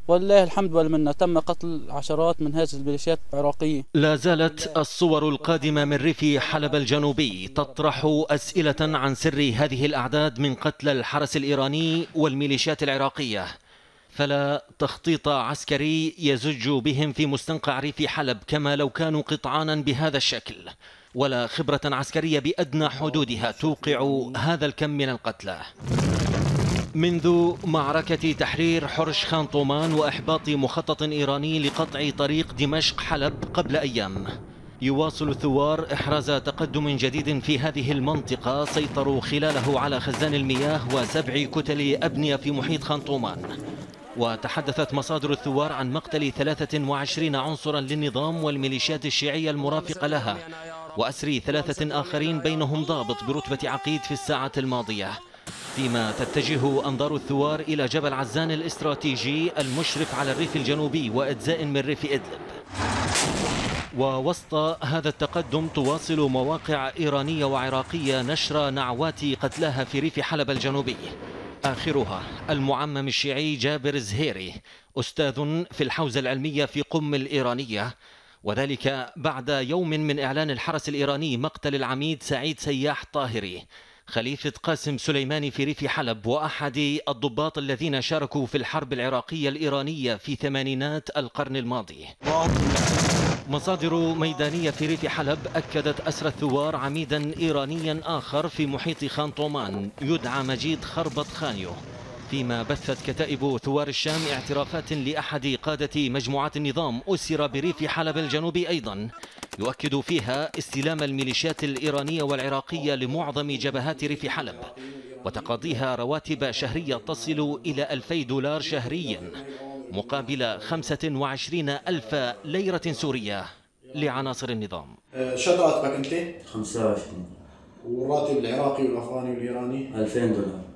ولله الحمد والمنة، تم قتل عشرات من هذه الميليشيات العراقية. لا زالت الصور القادمة من ريف حلب الجنوبي تطرح أسئلة عن سر هذه الأعداد من قتلى الحرس الإيراني والميليشيات العراقية، فلا تخطيط عسكري يزج بهم في مستنقع ريف حلب كما لو كانوا قطعانا بهذا الشكل، ولا خبرة عسكرية بأدنى حدودها توقع هذا الكم من القتلى. منذ معركة تحرير حرش خان طومان وإحباط مخطط إيراني لقطع طريق دمشق حلب قبل أيام، يواصل الثوار إحراز تقدم جديد في هذه المنطقة سيطروا خلاله على خزان المياه و7 كتل أبنية في محيط خان طومان. وتحدثت مصادر الثوار عن مقتل 23 عنصرا للنظام والميليشيات الشيعية المرافقة لها، وأسر 3 آخرين بينهم ضابط برتبة عقيد في الساعة الماضية، فيما تتجه أنظار الثوار إلى جبل عزان الاستراتيجي المشرف على الريف الجنوبي وأجزاء من ريف إدلب. ووسط هذا التقدم تواصل مواقع إيرانية وعراقية نشر نعوات قتلاها في ريف حلب الجنوبي، آخرها المعمم الشيعي جابر الزهيري، أستاذ في الحوزة العلمية في قم الإيرانية، وذلك بعد يوم من إعلان الحرس الإيراني مقتل العميد سعيد سياح طاهري خليفة قاسم سليماني في ريف حلب، وأحد الضباط الذين شاركوا في الحرب العراقية الإيرانية في ثمانينات القرن الماضي. مصادر ميدانية في ريف حلب أكدت أسر الثوار عميدا إيرانيا آخر في محيط خان طومان يدعى مجيد خربط خانيو، فيما بثت كتائب ثوار الشام اعترافات لأحد قادة مجموعات النظام أسر بريف حلب الجنوبي أيضا، يؤكد فيها استلام الميليشيات الإيرانية والعراقية لمعظم جبهات ريف حلب وتقاضيها رواتب شهرية تصل إلى 2000 دولار شهريا مقابل 25,000 ليرة سورية لعناصر النظام. شد راتبك أنت؟ 25. والراتب العراقي والأفغاني والإيراني؟ 2000 دولار.